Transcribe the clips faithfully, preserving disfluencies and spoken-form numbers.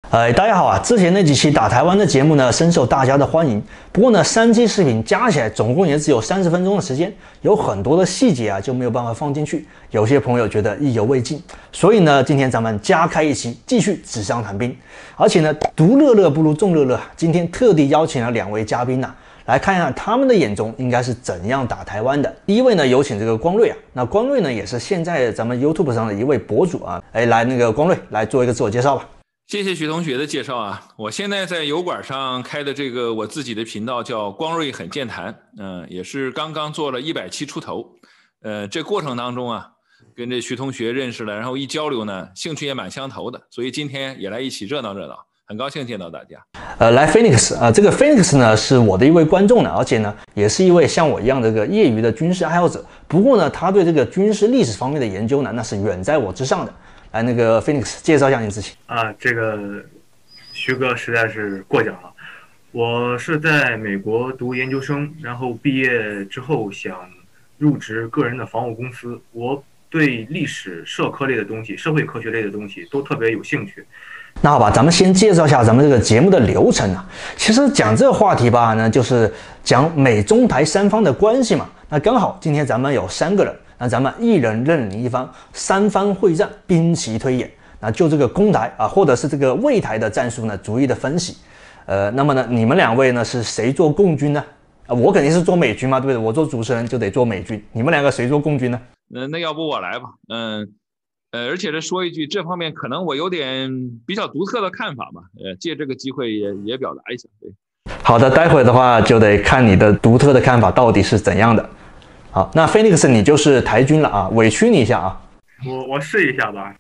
呃，大家好啊！之前那几期打台湾的节目呢，深受大家的欢迎。不过呢，三期视频加起来总共也只有三十分钟的时间，有很多的细节啊就没有办法放进去。有些朋友觉得意犹未尽，所以呢，今天咱们加开一期，继续纸上谈兵。而且呢，独乐乐不如众乐乐，今天特地邀请了两位嘉宾呐、啊，来看一看他们的眼中应该是怎样打台湾的。第一位呢，有请这个光瑞啊，那光瑞呢也是现在咱们 YouTube 上的一位博主啊，哎，来那个光瑞来做一个自我介绍吧。 谢谢许同学的介绍啊！我现在在油管上开的这个我自己的频道叫光瑞很健谈，嗯、呃，也是刚刚做了一百期出头，呃，这过程当中啊，跟这徐同学认识了，然后一交流呢，兴趣也蛮相投的，所以今天也来一起热闹热闹，很高兴见到大家。 呃，来 Phoenix 啊、呃，这个 Phoenix 呢是我的一位观众呢，而且呢也是一位像我一样的这个业余的军事爱好者，不过呢，他对这个军事历史方面的研究呢，那是远在我之上的。来，那个 Phoenix 介绍一下你自己啊，这个徐哥实在是过奖了。我是在美国读研究生，然后毕业之后想入职个人的防务公司。我对历史、社科类的东西、社会科学类的东西都特别有兴趣。 那好吧，咱们先介绍一下咱们这个节目的流程啊。其实讲这个话题吧，呢就是讲美中台三方的关系嘛。那刚好今天咱们有三个人。那咱们一人认领一方，三方会战，兵棋推演。那就这个攻台啊，或者是这个卫台的战术呢，逐一的分析。呃，那么呢，你们两位呢是谁做共军呢？啊，我肯定是做美军嘛，对不对？我做主持人就得做美军。你们两个谁做共军呢？ 那那要不我来吧？嗯，呃，而且这说一句，这方面可能我有点比较独特的看法吧。呃，借这个机会也也表达一下。对， 好的，待会的话就得看你的独特的看法到底是怎样的。好，那 Phoenix 你就是台军了啊，委屈你一下啊。 我我试一下吧。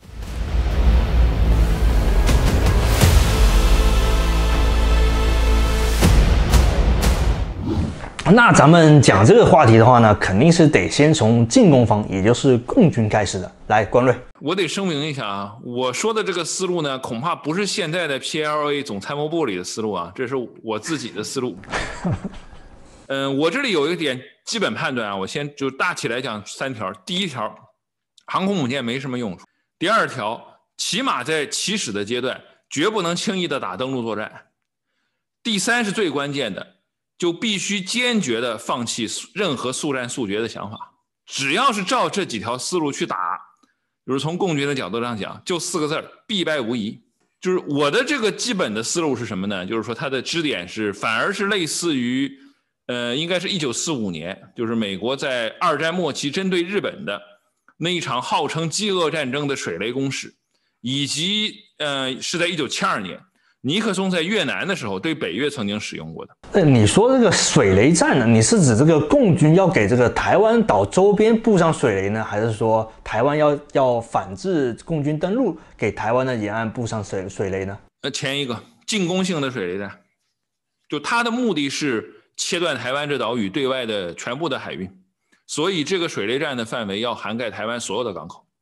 那咱们讲这个话题的话呢，肯定是得先从进攻方，也就是共军开始的。来，关瑞， 我得声明一下啊，我说的这个思路呢，恐怕不是现在的 P L A 总参谋部里的思路啊，这是我自己的思路。嗯、呃，我这里有一点基本判断啊，我先就大体来讲三条。第一条，航空母舰没什么用处；第二条，起码在起始的阶段，绝不能轻易的打登陆作战；第三是最关键的，就必须坚决的放弃任何速战速决的想法。只要是照这几条思路去打，就是从共军的角度上讲，就四个字儿：必败无疑。就是我的这个基本的思路是什么呢？就是说它的支点是，反而是类似于。呃，应该是一九四五年，就是美国在二战末期针对日本的那一场号称饥饿战争的水雷攻势，以及呃是在一九七二年尼克松在越南的时候对北越曾经使用过的。 呃，你说这个水雷战呢，你是指这个共军要给这个台湾岛周边布上水雷呢，还是说台湾要要反制共军登陆，给台湾的沿岸布上水水雷呢？ 呃，前一个进攻性的水雷战，就它的目的是。切断台湾这岛屿对外的全部的海运，所以这个水雷战的范围要涵盖台湾所有的港口。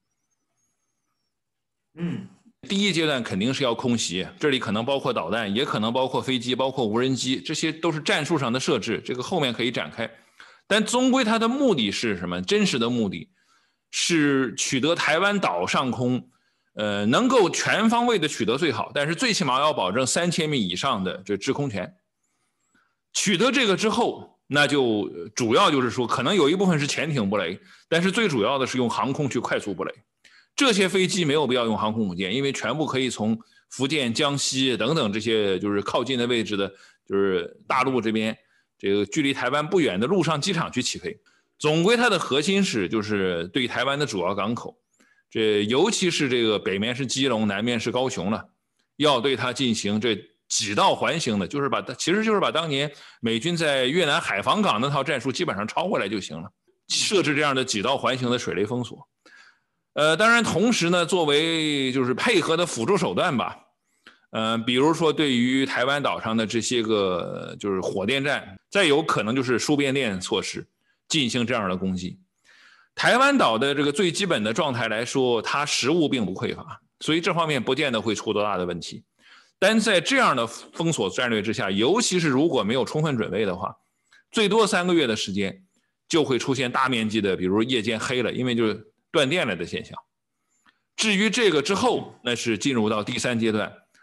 嗯， 第一阶段肯定是要空袭，这里可能包括导弹，也可能包括飞机，包括无人机，这些都是战术上的设置，这个后面可以展开。但终归它的目的是什么？真实的目的是取得台湾岛上空，呃，能够全方位的取得最好，但是最起码要保证三千米以上的这制空权。取得这个之后，那就主要就是说，可能有一部分是潜艇布雷，但是最主要的是用航空去快速布雷。这些飞机没有必要用航空母舰，因为全部可以从福建、江西等等这些就是靠近的位置的，就是大陆这边这个距离台湾不远的陆上机场去起飞。总归它的核心是就是对台湾的主要港口，这尤其是这个北面是基隆，南面是高雄了，要对它进行这。几道环形的，就是把其实就是把当年美军在越南海防港那套战术基本上抄过来就行了，设置这样的几道环形的水雷封锁。呃，当然同时呢，作为就是配合的辅助手段吧，呃，比如说对于台湾岛上的这些个就是火电站，再有可能就是输变电措施进行这样的攻击。台湾岛的这个最基本的状态来说，它食物并不匮乏，所以这方面不见得会出多大的问题。但在这样的封锁战略之下，尤其是如果没有充分准备的话，最多三个月的时间就会出现大面积的，比如夜间黑了，因为就是断电了的现象。至于这个之后，那是进入到第三阶段，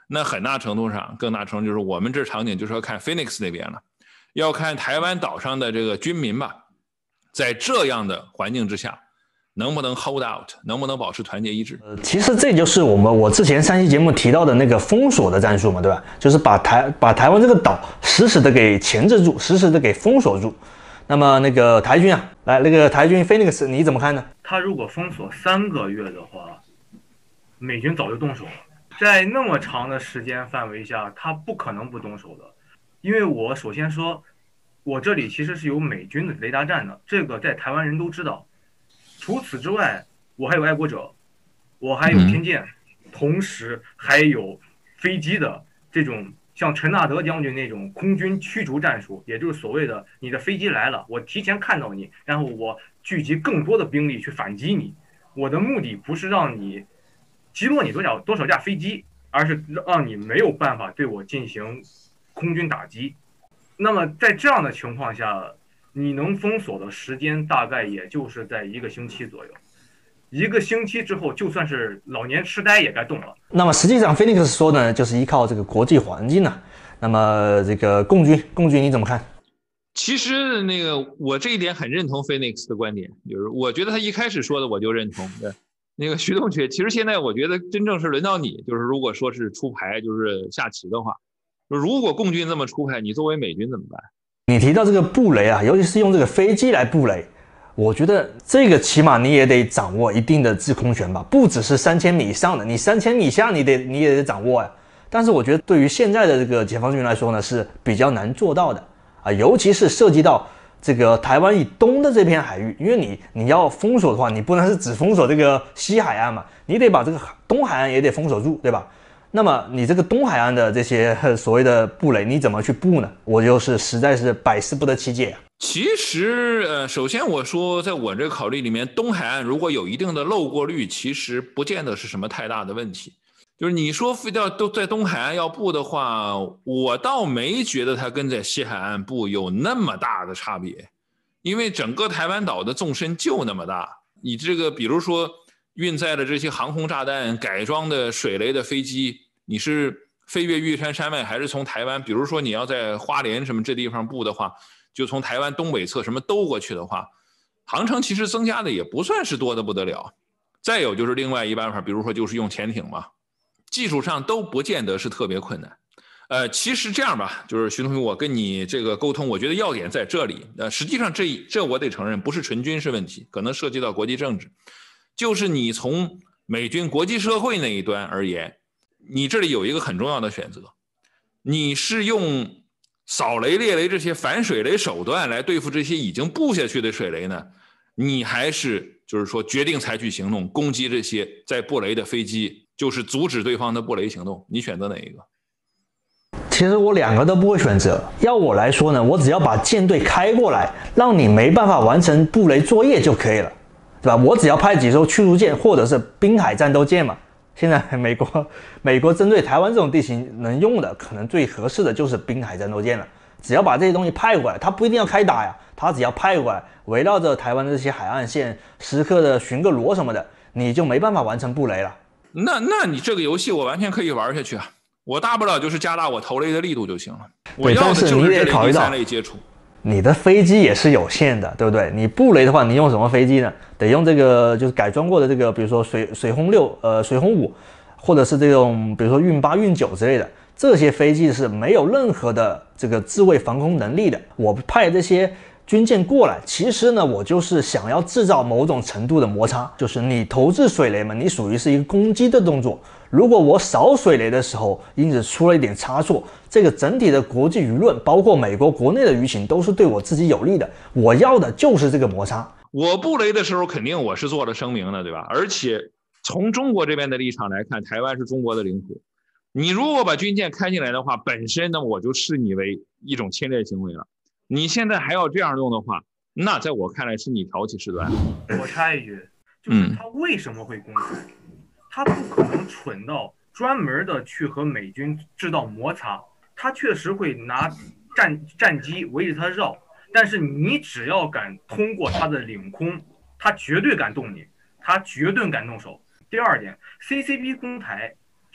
那很大程度上，更大程度就是我们这场景就是要看 Phoenix 那边了，要看台湾岛上的这个军民吧，在这样的环境之下，能不能 hold out， 能不能保持团结一致？ 呃，其实这就是我们我之前上期节目提到的那个封锁的战术嘛，对吧？就是把台把台湾这个岛死死的给钳制住，死死的给封锁住。那么那个台军啊，来那个台军 Phoenix 你怎么看呢？ 他如果封锁三个月的话，美军早就动手了。在那么长的时间范围下，他不可能不动手的。因为我首先说，我这里其实是有美军的雷达站的，这个在台湾人都知道。除此之外，我还有爱国者，我还有天剑，同时还有飞机的这种像陈纳德将军那种空军驱逐战术，也就是所谓的你的飞机来了，我提前看到你，然后我聚集更多的兵力去反击你。我的目的不是让你击落你多少多少架飞机，而是让你没有办法对我进行空军打击。那么在这样的情况下，你能封锁的时间大概也就是在一个星期左右。一个星期之后，就算是老年痴呆也该动了。 那么实际上 Phoenix 说呢，就是依靠这个国际环境呢、啊。那么这个共军，共军你怎么看？ 其实那个我这一点很认同 Phoenix 的观点，就是我觉得他一开始说的我就认同。对，那个徐同学，其实现在我觉得真正是轮到你，就是如果说是出牌就是下棋的话，如果共军这么出牌，你作为美军怎么办？ 你提到这个布雷啊，尤其是用这个飞机来布雷，我觉得这个起码你也得掌握一定的制空权吧，不只是三千米以上的，你三千米以下你得你也得掌握呀。但是我觉得对于现在的这个解放军来说呢，是比较难做到的啊，尤其是涉及到这个台湾以东的这片海域，因为你你要封锁的话，你不能是只封锁这个西海岸嘛，你得把这个东海岸也得封锁住，对吧？那么你这个东海岸的这些所谓的布雷，你怎么去布呢？我就是实在是百思不得其解啊。 其实，呃，首先我说，在我这个考虑里面，东海岸如果有一定的漏过率，其实不见得是什么太大的问题。就是你说非要都在东海岸要布的话，我倒没觉得它跟在西海岸布有那么大的差别，因为整个台湾岛的纵深就那么大，你这个比如说运载的这些航空炸弹、改装的水雷的飞机，你是飞越玉山山脉，还是从台湾，比如说你要在花莲什么这地方布的话，就从台湾东北侧什么兜过去的话，航程其实增加的也不算是多的不得了。再有就是另外一办法，比如说就是用潜艇嘛，技术上都不见得是特别困难。呃，其实这样吧，就是徐同学，我跟你这个沟通，我觉得要点在这里。呃，实际上这这我得承认，不是纯军事问题，可能涉及到国际政治。就是你从美军国际社会那一端而言，你这里有一个很重要的选择，你是用扫雷、猎雷这些反水雷手段来对付这些已经布下去的水雷呢，你还是就是说决定采取行动攻击这些在布雷的飞机，就是阻止对方的布雷行动，你选择哪一个？ 其实我两个都不会选择。要我来说呢，我只要把舰队开过来，让你没办法完成布雷作业就可以了，对吧？我只要派几艘驱逐舰或者是滨海战斗舰嘛。现在美国美国针对台湾这种地形能用的，可能最合适的就是滨海战斗舰了。只要把这些东西派过来，他不一定要开打呀，他只要派过来，围绕着台湾的这些海岸线，时刻的巡个逻什么的，你就没办法完成布雷了。 那那你这个游戏我完全可以玩下去啊，我大不了就是加大我投雷的力度就行了。我要的就是这类第三类接触。 你的飞机也是有限的，对不对？你布雷的话，你用什么飞机呢？得用这个就是改装过的这个，比如说水水轰六、呃水轰五，或者是这种比如说运八、运九之类的，这些飞机是没有任何的这个自卫防空能力的。我派这些军舰过来，其实呢，我就是想要制造某种程度的摩擦，就是你投掷水雷嘛，你属于是一个攻击的动作。如果我扫水雷的时候，因此出了一点差错，这个整体的国际舆论，包括美国国内的舆情，都是对我自己有利的。我要的就是这个摩擦。 我布雷的时候，肯定我是做了声明的，对吧？而且从中国这边的立场来看，台湾是中国的领土。你如果把军舰开进来的话，本身呢，我就视你为一种侵略行为了。你现在还要这样用的话，那在我看来是你挑起事端。 我插一句，就是他为什么会公开？嗯他不可能蠢到专门的去和美军制造摩擦，他确实会拿战战机围着他绕，但是你只要敢通过他的领空，他绝对敢动你，他绝对敢动手。第二点 ，C C B 公台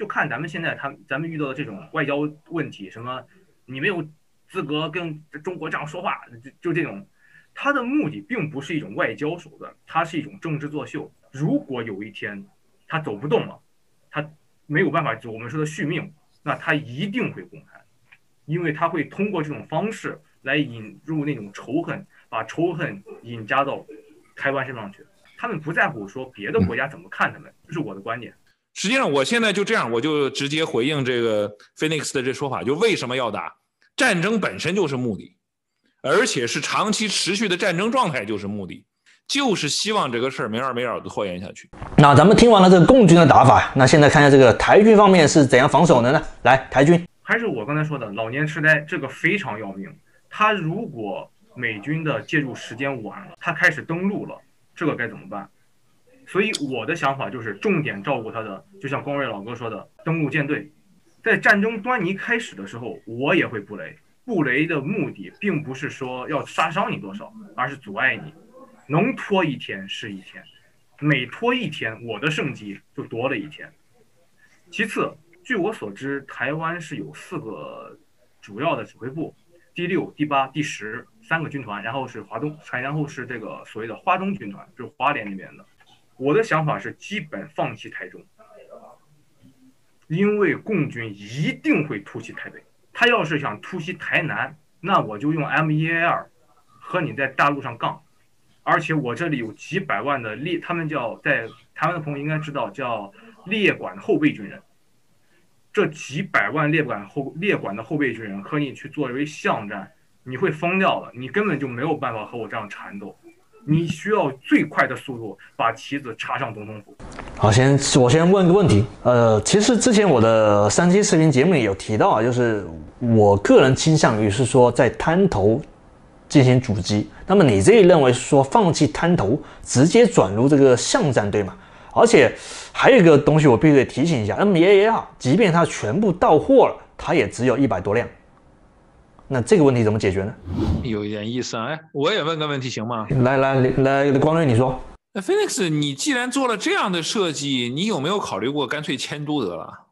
就看咱们现在他咱们遇到的这种外交问题，什么你没有资格跟中国这样说话，就就这种，他的目的并不是一种外交手段，它是一种政治作秀。如果有一天他走不动了，他没有办法，就我们说的续命，那他一定会公开，因为他会通过这种方式来引入那种仇恨，把仇恨引加到台湾身上去。他们不在乎说别的国家怎么看他们，这是我的观点。 实际上，我现在就这样，我就直接回应这个 Phoenix 的这说法，就为什么要打战争本身就是目的，而且是长期持续的战争状态就是目的，就是希望这个事儿没完没了的拖延下去。 那咱们听完了这个共军的打法，那现在看一下这个台军方面是怎样防守的呢？来，台军还是我刚才说的，老年痴呆这个非常要命。他如果美军的介入时间晚了，他开始登陆了，这个该怎么办？所以我的想法就是重点照顾他的，就像光瑞老哥说的，登陆舰队。在战争端倪开始的时候，我也会布雷。布雷的目的并不是说要杀伤你多少，而是阻碍你，能拖一天是一天，每拖一天，我的胜机就多了一天。其次，据我所知，台湾是有四个主要的指挥部，第六、第八、第十三个军团，然后是华东，然后是这个所谓的华东军团，就是花莲那边的。我的想法是基本放弃台中，因为共军一定会突袭台北。他要是想突袭台南，那我就用 M 一 A 二 和你在大陆上杠。而且我这里有几百万的列，他们叫在台湾的朋友应该知道叫列管后备军人。这几百万列管后列管的后备军人和你去作为巷战，你会疯掉了，你根本就没有办法和我这样缠斗。你需要最快的速度把旗子插上总统府。 好，先我先问个问题，呃，其实之前我的三期视频节目里有提到啊，就是我个人倾向于是说在滩头进行阻击。那么你这里认为是说放弃滩头，直接转入这个巷战，对吗？而且还有一个东西我必须得提醒一下 ，M 一 A 二 即便它全部到货了，它也只有一百多辆。那这个问题怎么解决呢？ 有一点意思啊！哎，我也问个问题行吗？ 来来来，光瑞你说。 那 Phoenix， 你既然做了这样的设计，你有没有考虑过干脆迁都得了？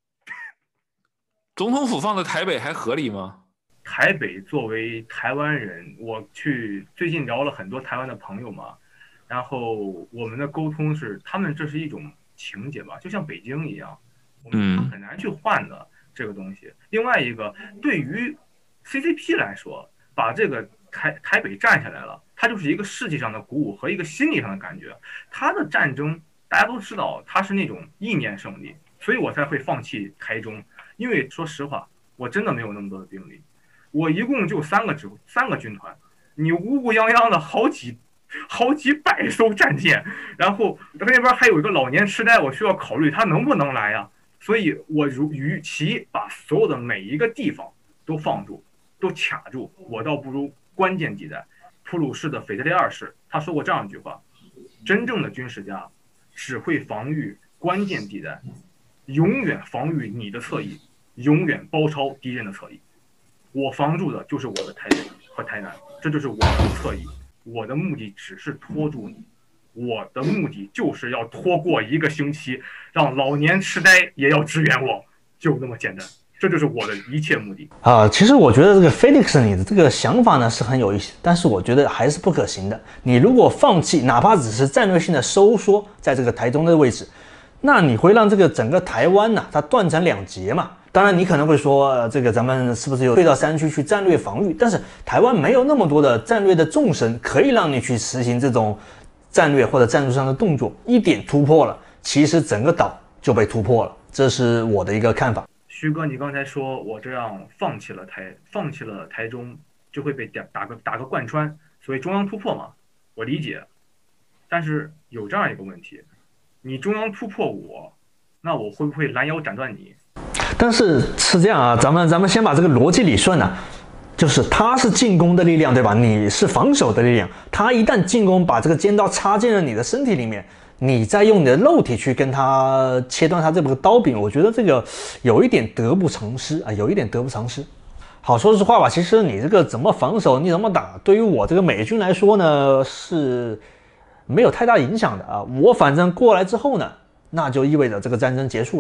总统府放在台北还合理吗？ 台北作为台湾人，我去最近聊了很多台湾的朋友嘛，然后我们的沟通是，他们这是一种情节吧，就像北京一样，我们很难去换的这个东西。嗯、另外一个，对于C C P 来说，把这个台台北占下来了，它就是一个士气上的鼓舞和一个心理上的感觉。它的战争大家都知道，它是那种意念胜利，所以我才会放弃台中。因为说实话，我真的没有那么多的兵力，我一共就三个指三个军团，你乌乌泱泱的好几好几百艘战舰，然后他那边还有一个老年痴呆，我需要考虑他能不能来呀。所以我如与其把所有的每一个地方都放住，都卡住，我倒不如关键地带。普鲁士的腓特烈二世他说过这样一句话：真正的军事家只会防御关键地带，永远防御你的侧翼，永远包抄敌人的侧翼。我防住的就是我的台北和台南，这就是我的侧翼。我的目的只是拖住你，我的目的就是要拖过一个星期，让老年痴呆也要支援我，就那么简单。这就是我的一切目的啊！其实我觉得这个 Felix 你的这个想法呢是很有意思，但是我觉得还是不可行的。你如果放弃，哪怕只是战略性的收缩在这个台中的位置，那你会让这个整个台湾呢、啊、它断成两截嘛。当然你可能会说、呃、这个咱们是不是有退到山区去战略防御，但是台湾没有那么多的战略的纵深可以让你去实行这种战略或者战术上的动作，一点突破了，其实整个岛就被突破了，这是我的一个看法。 徐哥，你刚才说我这样放弃了台放弃了台中就会被打打个打个贯穿，所以中央突破嘛，我理解。但是有这样一个问题，你中央突破我，那我会不会拦腰斩断你？ 但是是这样啊，咱们咱们先把这个逻辑理顺啊，就是他是进攻的力量，对吧？你是防守的力量，他一旦进攻，把这个尖刀插进了你的身体里面，你再用你的肉体去跟他切断他这个刀柄，我觉得这个有一点得不偿失啊，有一点得不偿失。好，说实话吧，其实你这个怎么防守，你怎么打，对于我这个美军来说呢，是没有太大影响的啊。我反正过来之后呢，那就意味着这个战争结束了。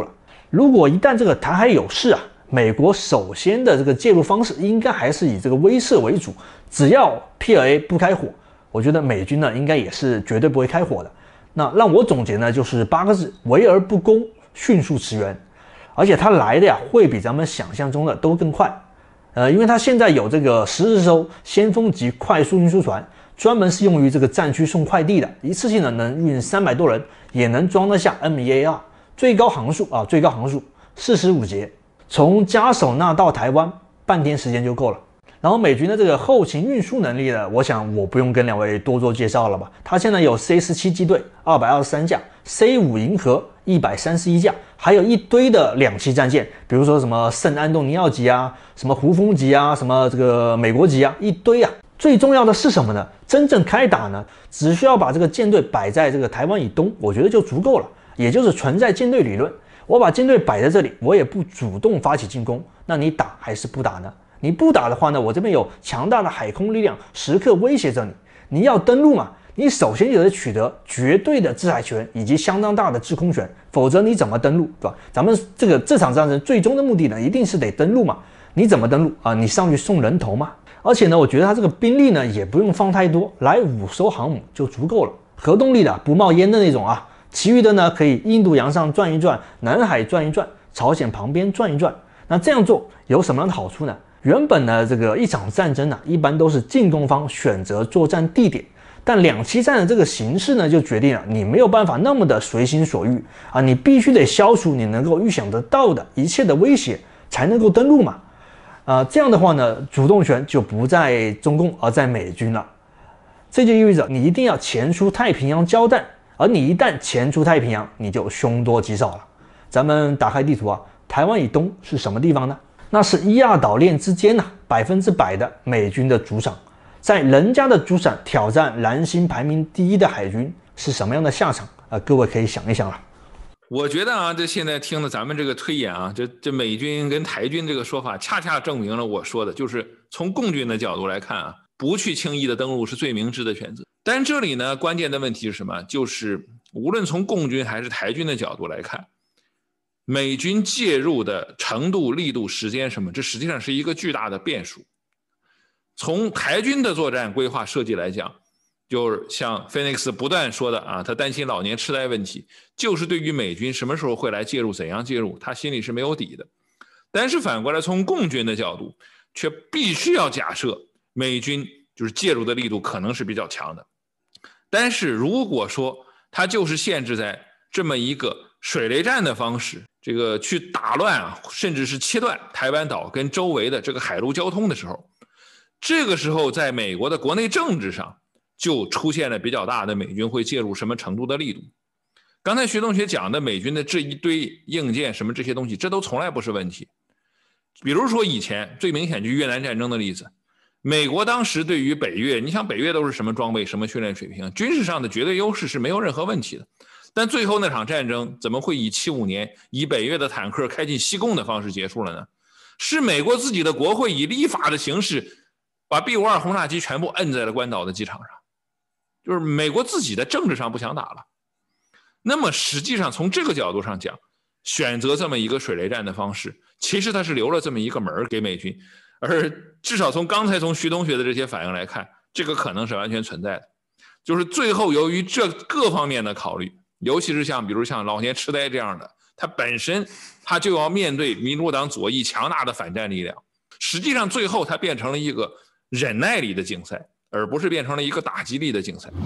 如果一旦这个台海有事啊，美国首先的这个介入方式应该还是以这个威慑为主，只要 P L A 不开火，我觉得美军呢应该也是绝对不会开火的。那让我总结呢就是八个字：围而不攻，迅速驰援。而且它来的呀会比咱们想象中的都更快。呃，因为它现在有这个十四艘先锋级快速运输船，专门是用于这个战区送快递的，一次性呢能运三百多人，也能装得下 M 一 A 二，最高航速啊，最高航速四十五节，从加手纳到台湾半天时间就够了。然后美军的这个后勤运输能力呢，我想我不用跟两位多做介绍了吧？它现在有 C 十七机队二百二十三架 ，C 五银河一百三十一架，还有一堆的两栖战舰，比如说什么圣安东尼奥级啊，什么胡蜂级啊，什么这个美国级啊，一堆啊。最重要的是什么呢？真正开打呢，只需要把这个舰队摆在这个台湾以东，我觉得就足够了，也就是存在舰队理论。我把舰队摆在这里，我也不主动发起进攻，那你打还是不打呢？你不打的话呢，我这边有强大的海空力量时刻威胁着你。你要登陆嘛，你首先就得取得绝对的制海权以及相当大的制空权，否则你怎么登陆，对吧？咱们这个这场战争最终的目的呢，一定是得登陆嘛。你怎么登陆啊？你上去送人头嘛？而且呢，我觉得他这个兵力呢也不用放太多，来五艘航母就足够了，核动力的不冒烟的那种啊。其余的呢，可以印度洋上转一转，南海转一转，朝鲜旁边转一转。那这样做有什么样的好处呢？原本呢，这个一场战争呢，一般都是进攻方选择作战地点，但两栖战的这个形式呢，就决定了你没有办法那么的随心所欲啊，你必须得消除你能够预想得到的一切的威胁，才能够登陆嘛。啊，这样的话呢，主动权就不在中共，而在美军了。这就意味着你一定要前出太平洋交战，而你一旦前出太平洋，你就凶多吉少了。咱们打开地图啊，台湾以东是什么地方呢？那是伊亚岛链之间呐、啊，百分之百的美军的主场，在人家的主场挑战蓝星排名第一的海军是什么样的下场啊、呃？各位可以想一想了。 我觉得啊，这现在听了咱们这个推演啊，这这美军跟台军这个说法，恰恰证明了我说的，就是从共军的角度来看啊，不去轻易的登陆是最明智的选择。但这里呢，关键的问题是什么？就是无论从共军还是台军的角度来看，美军介入的程度、力度、时间什么，这实际上是一个巨大的变数。从台军的作战规划设计来讲，就是像 Phoenix 不断说的啊，他担心老年痴呆问题，就是对于美军什么时候会来介入、怎样介入，他心里是没有底的。但是反过来，从共军的角度，却必须要假设美军就是介入的力度可能是比较强的。但是如果说他就是限制在这么一个水雷战的方式，这个去打乱啊，甚至是切断台湾岛跟周围的这个海陆交通的时候，这个时候在美国的国内政治上就出现了比较大的美军会介入什么程度的力度。刚才徐同学讲的美军的这一堆硬件什么这些东西，这都从来不是问题。比如说以前最明显就是越南战争的例子，美国当时对于北越，你想北越都是什么装备什么训练水平，军事上的绝对优势是没有任何问题的。但最后那场战争怎么会以七五年以北越的坦克开进西贡的方式结束了呢？是美国自己的国会以立法的形式把 B 五十二 轰炸机全部摁在了关岛的机场上，就是美国自己的政治上不想打了。那么实际上从这个角度上讲，选择这么一个水雷战的方式，其实它是留了这么一个门给美军，而至少从刚才从徐同学的这些反应来看，这个可能是完全存在的。就是最后由于这各方面的考虑，尤其是像比如像老年痴呆这样的，它本身它就要面对民主党左翼强大的反战力量，实际上最后它变成了一个忍耐力的竞赛，而不是变成了一个打击力的竞赛。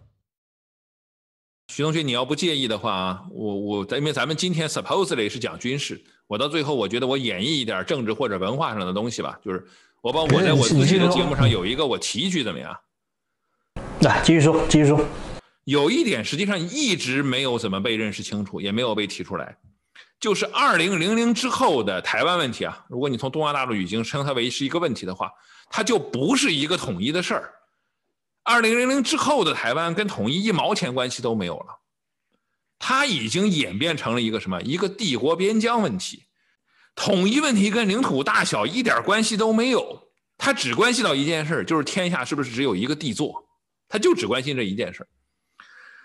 徐同学，你要不介意的话啊，我我因为咱们今天 supposedly 是讲军事，我到最后我觉得我演绎一点政治或者文化上的东西吧，就是我把我在我自己的节目上有一个我提一句怎么样？ 来，继续说，继续说。 有一点实际上一直没有怎么被认识清楚，也没有被提出来，就是二零零零之后的台湾问题啊，如果你从东亚大陆语境称它为是一个问题的话，它就不是一个统一的事儿。二零零零之后的台湾跟统一一毛钱关系都没有了，它已经演变成了一个什么？一个帝国边疆问题。统一问题跟领土大小一点关系都没有，它只关系到一件事，就是天下是不是只有一个帝座，它就只关心这一件事。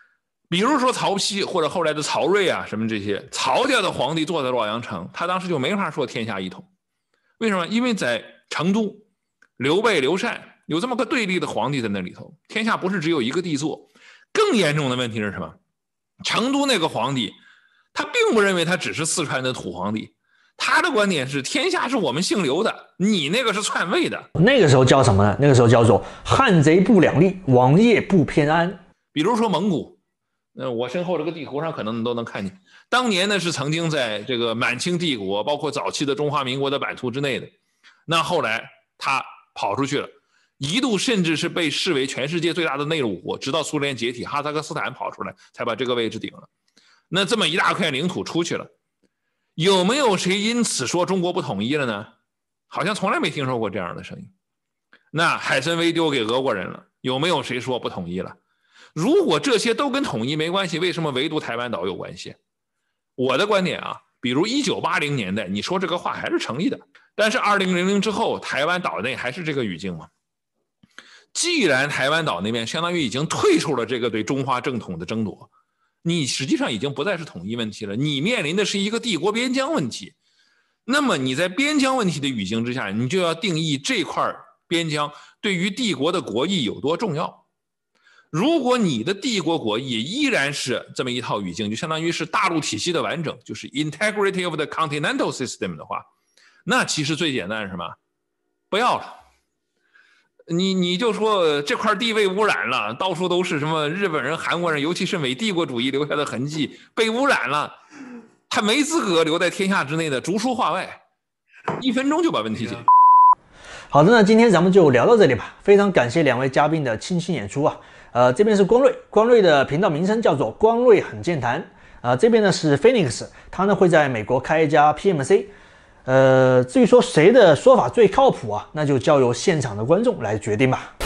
比如说曹丕或者后来的曹睿啊，什么这些曹家的皇帝坐在洛阳城，他当时就没法说天下一统。为什么？因为在成都，刘备、刘禅有这么个对立的皇帝在那里头，天下不是只有一个帝座。更严重的问题是什么？成都那个皇帝，他并不认为他只是四川的土皇帝，他的观点是天下是我们姓刘的，你那个是篡位的。 那个时候叫什么呢？那个时候叫做汉贼不两立，王业不偏安。 比如说蒙古，呃，我身后这个地图上可能都能看见，当年呢是曾经在这个满清帝国，包括早期的中华民国的版图之内的，那后来他跑出去了，一度甚至是被视为全世界最大的内陆国，直到苏联解体，哈萨克斯坦跑出来才把这个位置顶了。那这么一大块领土出去了，有没有谁因此说中国不统一了呢？好像从来没听说过这样的声音。那海参崴丢给俄国人了，有没有谁说不统一了？如果这些都跟统一没关系，为什么唯独台湾岛有关系？我的观点啊，比如一九八零年代你说这个话还是成立的，但是二零零零之后台湾岛内还是这个语境吗？既然台湾岛那边相当于已经退出了这个对中华正统的争夺，你实际上已经不再是统一问题了，你面临的是一个帝国边疆问题。那么你在边疆问题的语境之下，你就要定义这块边疆对于帝国的国益有多重要。如果你的帝国国益依然是这么一套语境，就相当于是大陆体系的完整，就是 integrity of the continental system 的话，那其实最简单是什么？不要了。你你就说这块地被污染了，到处都是什么日本人、韩国人，尤其是美帝国主义留下的痕迹，被污染了，他没资格留在天下之内的，逐出化外，一分钟就把问题解决。 好的，那今天咱们就聊到这里吧。非常感谢两位嘉宾的倾情演出啊。呃，这边是光瑞，光瑞的频道名称叫做光瑞很健谈。呃，这边呢是 Phoenix， 他呢会在美国开一家 P M C。呃，至于说谁的说法最靠谱啊，那就交由现场的观众来决定吧。